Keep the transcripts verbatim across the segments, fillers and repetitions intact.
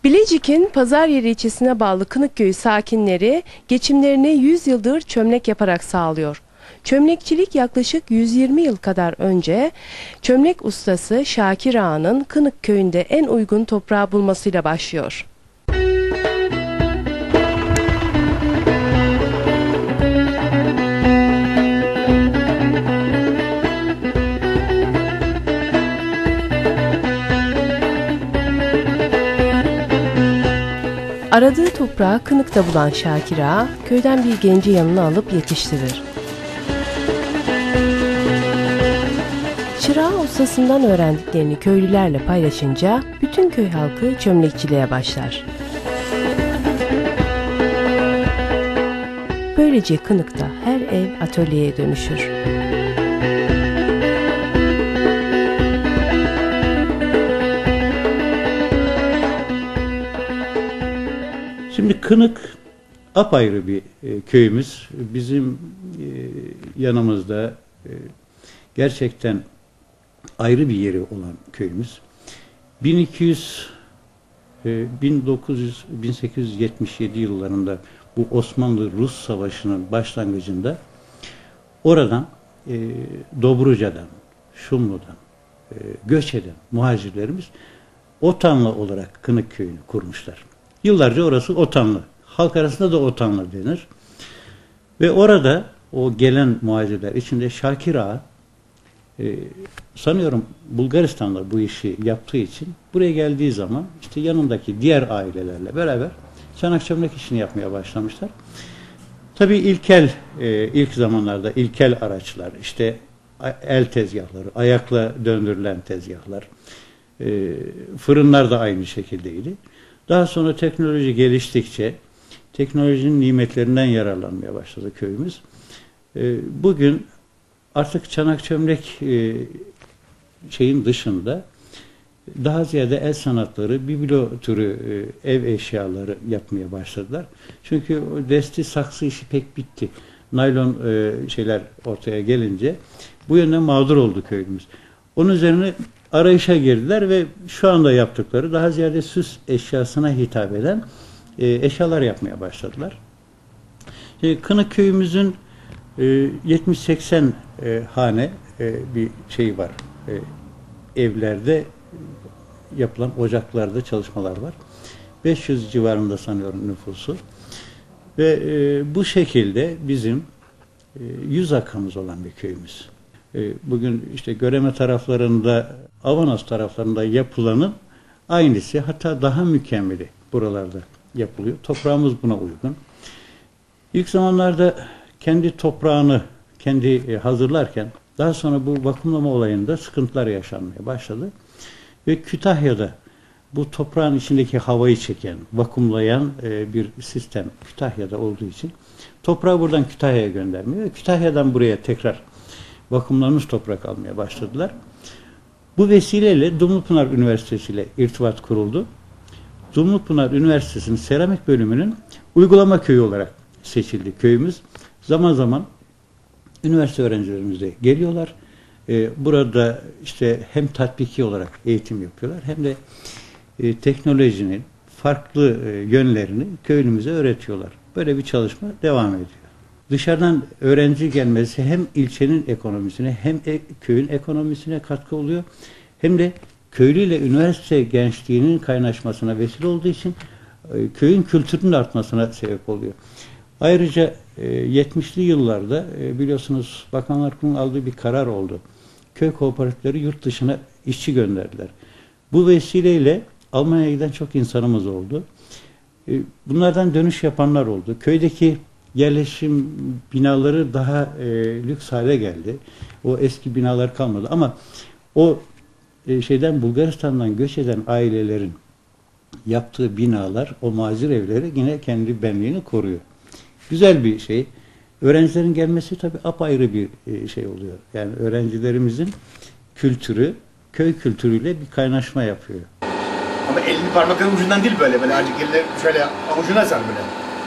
Bilecik'in Pazaryeri ilçesine bağlı Kınıkköyü sakinleri geçimlerini yüz yıldır çömlek yaparak sağlıyor. Çömlekçilik yaklaşık yüz yirmi yıl kadar önce çömlek ustası Şakir Ağa'nın Kınıkköy'ünde en uygun toprağı bulmasıyla başlıyor. Aradığı toprağı Kınık'ta bulan Şakir Ağa, köyden bir genci yanına alıp yetiştirir. Çırağı ustasından öğrendiklerini köylülerle paylaşınca bütün köy halkı çömlekçiliğe başlar. Böylece Kınık'ta her ev atölyeye dönüşür. Şimdi Kınık apayrı bir e, köyümüz. Bizim e, yanımızda e, gerçekten ayrı bir yeri olan köyümüz. bin iki yüz e, bin dokuz yüz bin sekiz yüz yetmiş yedi yıllarında bu Osmanlı-Rus Savaşı'nın başlangıcında oradan e, Dobruca'dan, Şumlu'dan e, göç eden muhacirlerimiz Otanlı olarak Kınık köyünü kurmuşlar. Yıllarca orası Otanlı. Halk arasında da Otanlı denir. Ve orada o gelen muhacirler içinde Şakir Ağa e, sanıyorum Bulgaristan'da bu işi yaptığı için buraya geldiği zaman işte yanındaki diğer ailelerle beraber çanak çömlek işini yapmaya başlamışlar. Tabii ilkel e, ilk zamanlarda ilkel araçlar, işte el tezgahları, ayakla döndürülen tezgahlar, e, fırınlar da aynı şekildeydi. Daha sonra teknoloji geliştikçe teknolojinin nimetlerinden yararlanmaya başladı köyümüz. Bugün artık çanak çömlek şeyin dışında daha ziyade el sanatları, biblo türü ev eşyaları yapmaya başladılar. Çünkü o desti saksı işi pek bitti. Naylon şeyler ortaya gelince bu yönden mağdur oldu köyümüz. Onun üzerine arayışa girdiler ve şu anda yaptıkları daha ziyade süs eşyasına hitap eden e, eşyalar yapmaya başladılar. E, Kınık köyümüzün e, yetmiş seksen e, hane e, bir şey var. E, evlerde yapılan ocaklarda çalışmalar var. beş yüz civarında sanıyorum nüfusu. Ve e, bu şekilde bizim e, yüz akamız olan bir köyümüz. Bugün işte Göreme taraflarında, Avanos taraflarında yapılanın aynısı, hatta daha mükemmeli buralarda yapılıyor. Toprağımız buna uygun. İlk zamanlarda kendi toprağını kendi hazırlarken daha sonra bu vakumlama olayında sıkıntılar yaşanmaya başladı. Ve Kütahya'da bu toprağın içindeki havayı çeken, vakumlayan bir sistem Kütahya'da olduğu için toprağı buradan Kütahya'ya göndermiyor ve Kütahya'dan buraya tekrar vakumlanmış toprak almaya başladılar. Bu vesileyle Dumlupınar Üniversitesi ile irtibat kuruldu. Dumlupınar Üniversitesi'nin seramik bölümünün uygulama köyü olarak seçildi köyümüz. Zaman zaman üniversite öğrencilerimiz de geliyorlar. Ee, burada işte hem tatbiki olarak eğitim yapıyorlar hem de e, teknolojinin farklı e, yönlerini köyümüze öğretiyorlar. Böyle bir çalışma devam ediyor. Dışarıdan öğrenci gelmesi hem ilçenin ekonomisine hem e, köyün ekonomisine katkı oluyor. Hem de köylü ile üniversite gençliğinin kaynaşmasına vesile olduğu için e, köyün kültürünün artmasına sebep oluyor. Ayrıca e, yetmişli yıllarda e, biliyorsunuz Bakanlar Kurulu'nun aldığı bir karar oldu. Köy kooperatifleri yurt dışına işçi gönderdiler. Bu vesileyle Almanya'ya giden çok insanımız oldu. E, bunlardan dönüş yapanlar oldu. Köydeki yerleşim binaları daha e, lüks hale geldi. O eski binalar kalmadı ama o e, şeyden Bulgaristan'dan göç eden ailelerin yaptığı binalar, o mazir evleri yine kendi benliğini koruyor. Güzel bir şey. Öğrencilerin gelmesi tabii apayrı bir e, şey oluyor. Yani öğrencilerimizin kültürü köy kültürüyle bir kaynaşma yapıyor. Ama elini parmakların ucundan değil böyle böyle azıcık elle şöyle avucuna sar böyle.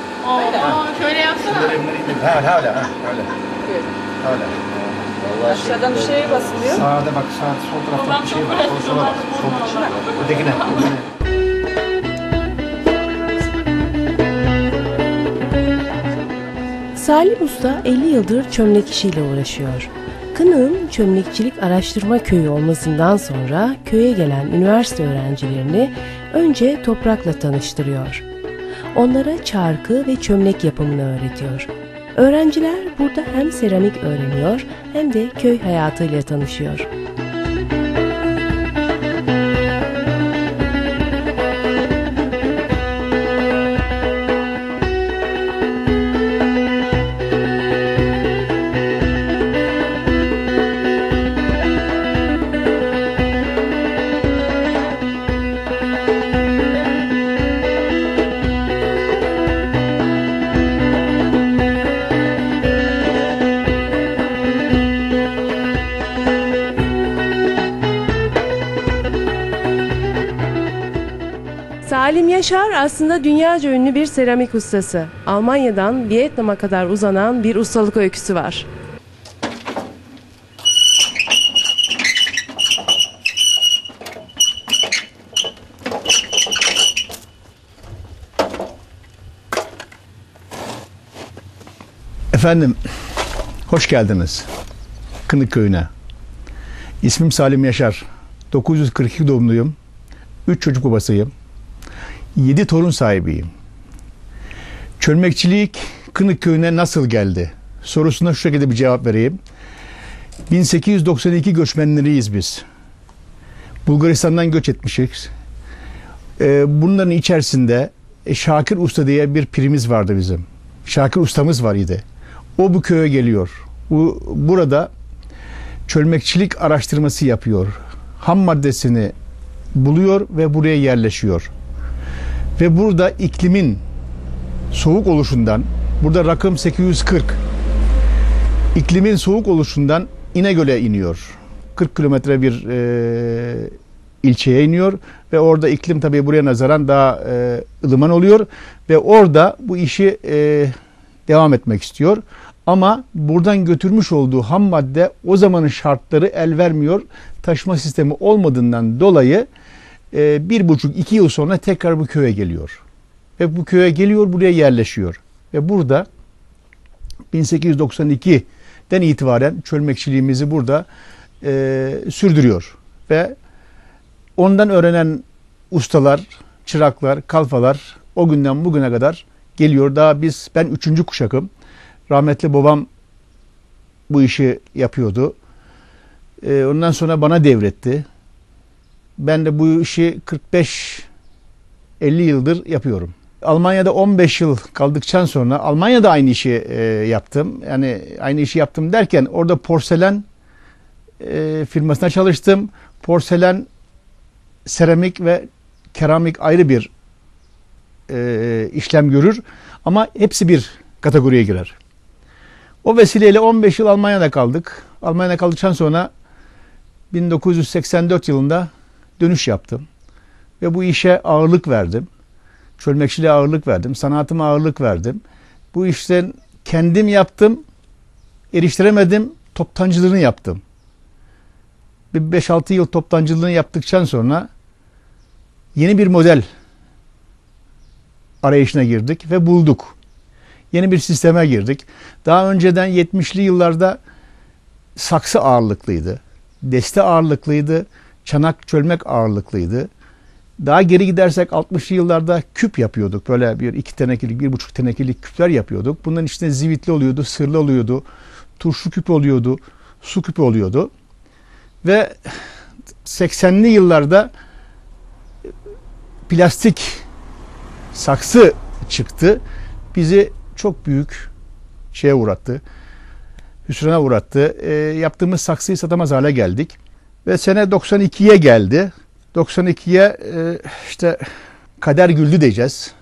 Aa, şöyle yapsana. Ha, ha, öyle, ha, öyle. Öyle. Aşağıdan bir şey basılıyor. Sağda bak, sağ sol tarafta bir şey var. Sol sola bak. Sol, ötekine. Salim Usta elli yıldır çömlek işiyle uğraşıyor. Kınık'ın çömlekçilik araştırma köyü olmasından sonra köye gelen üniversite öğrencilerini önce toprakla tanıştırıyor. Onlara çarkı ve çömlek yapımını öğretiyor. Öğrenciler burada hem seramik öğreniyor hem de köy hayatıyla tanışıyor. Salim Yaşar aslında dünyaca ünlü bir seramik ustası. Almanya'dan Vietnam'a kadar uzanan bir ustalık öyküsü var. Efendim, hoş geldiniz Kınık Köyü'ne. İsmim Salim Yaşar. dokuz yüz kırk iki doğumluyum. üç çocuk babasıyım. yedi torun sahibiyim. Çömlekçilik Kınık Köyü'ne nasıl geldi sorusuna şu şekilde bir cevap vereyim. bin sekiz yüz doksan iki göçmenleriyiz biz. Bulgaristan'dan göç etmişiz. Ee, bunların içerisinde e, Şakir Usta diye bir pirimiz vardı bizim. Şakir Ustamız var idi. O bu köye geliyor. Bu, burada çömlekçilik araştırması yapıyor. Ham maddesini buluyor ve buraya yerleşiyor. Ve burada iklimin soğuk oluşundan, burada rakım sekiz yüz kırk, iklimin soğuk oluşundan İnegöl'e iniyor. kırk kilometre bir e, ilçeye iniyor ve orada iklim tabii buraya nazaran daha e, ılıman oluyor ve orada bu işi e, devam etmek istiyor. Ama buradan götürmüş olduğu ham madde o zamanın şartları el vermiyor. Taşıma sistemi olmadığından dolayı e, bir buçuk iki yıl sonra tekrar bu köye geliyor. Ve bu köye geliyor, buraya yerleşiyor. Ve burada bin sekiz yüz doksan iki'den itibaren çömlekçiliğimizi burada e, sürdürüyor. Ve ondan öğrenen ustalar, çıraklar, kalfalar o günden bugüne kadar geliyor. Daha biz, ben üçüncü kuşakım. Rahmetli babam bu işi yapıyordu. Ee, ondan sonra bana devretti. Ben de bu işi kırk beş elli yıldır yapıyorum. Almanya'da on beş yıl kaldıktan sonra Almanya'da aynı işi e, yaptım. Yani aynı işi yaptım derken orada porselen e, firmasına çalıştım. Porselen, seramik ve keramik ayrı bir e, işlem görür. Ama hepsi bir kategoriye girer. O vesileyle on beş yıl Almanya'da kaldık. Almanya'da kaldıktan sonra bin dokuz yüz seksen dört yılında dönüş yaptım. Ve bu işe ağırlık verdim. Çömlekçiliğe ağırlık verdim. Sanatıma ağırlık verdim. Bu işten kendim yaptım. Eriştiremedim. Toptancılığını yaptım. Bir beş altı yıl toptancılığını yaptıktan sonra yeni bir model arayışına girdik ve bulduk. Yeni bir sisteme girdik. Daha önceden yetmişli yıllarda saksı ağırlıklıydı. Deste ağırlıklıydı. Çanak çölmek ağırlıklıydı. Daha geri gidersek altmışlı yıllarda küp yapıyorduk. Böyle bir iki tenekelik, bir buçuk tenekelik küpler yapıyorduk. Bunların içinde zivitli oluyordu, sırlı oluyordu, turşu küpü oluyordu, su küpü oluyordu. Ve seksenli yıllarda plastik saksı çıktı. Bizi çok büyük şeye uğrattı. Hüsrana uğrattı. E, yaptığımız saksıyı satamaz hale geldik. Ve sene doksan iki'ye geldi. doksan iki'ye e, işte kader güldü diyeceğiz.